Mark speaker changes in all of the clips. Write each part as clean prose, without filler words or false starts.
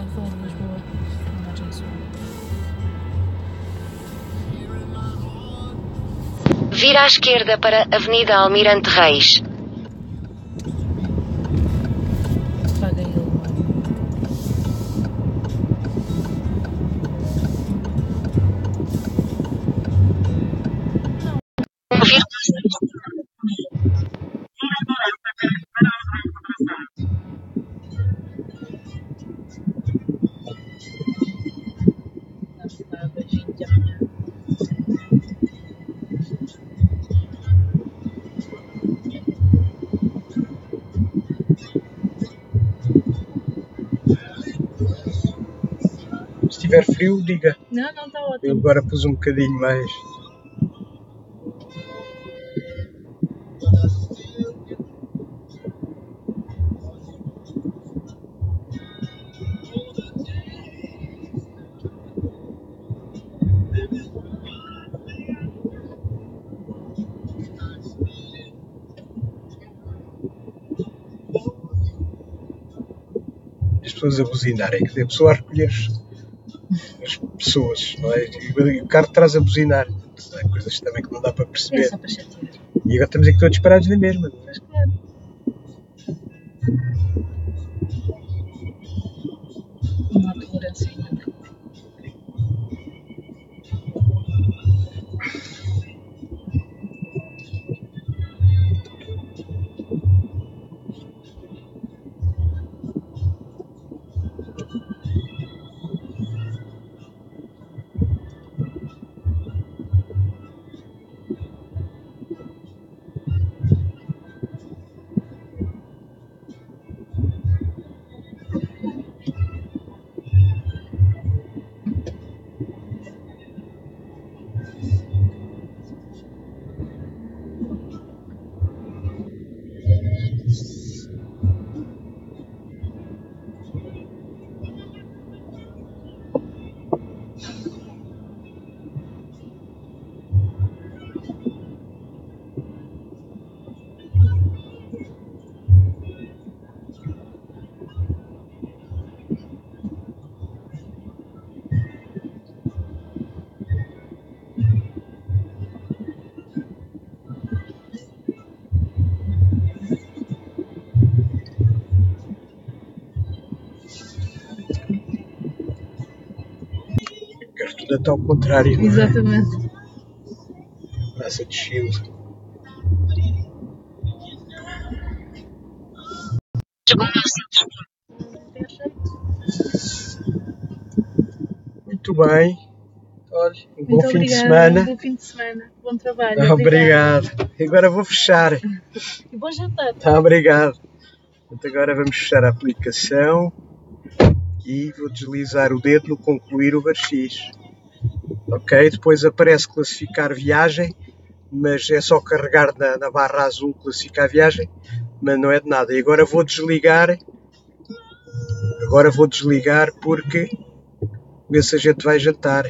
Speaker 1: bocado falar de Lisboa, na margem sul.
Speaker 2: Vira à esquerda para Avenida Almirante Reis.
Speaker 1: Paga ele lá. Beijinho de amanhã.
Speaker 3: Se tiver frio, diga.
Speaker 1: Não, está
Speaker 3: Eu
Speaker 1: ótimo.
Speaker 3: agora pus um bocadinho mais. As pessoas a buzinarem, que a pessoa a recolher as pessoas, não é? E o carro traz a buzinar. Há coisas também que não dá para
Speaker 1: É
Speaker 3: perceber.
Speaker 1: só para chatear.
Speaker 3: E agora estamos aqui todos parados na mesma. Não é?
Speaker 1: Mas claro. Não há tolerância ainda.
Speaker 3: Quero tudo até ao contrário. Não é?
Speaker 1: Exatamente.
Speaker 3: Praça de Chile. Muito bem. Olha, um bom fim de semana.
Speaker 1: Bom fim de semana. Bom trabalho.
Speaker 3: Obrigado. Agora vou fechar.
Speaker 1: E bom jantar.
Speaker 3: Obrigado. Portanto, agora vamos fechar a aplicação e vou deslizar o dedo no concluir o X. Ok? Depois aparece classificar viagem, mas é só carregar na barra azul classificar viagem, mas não é de nada. E agora vou desligar. Porque ver se a gente vai jantar.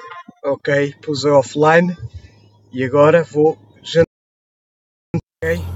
Speaker 3: Ok, pus a offline e agora vou jantar. Ok?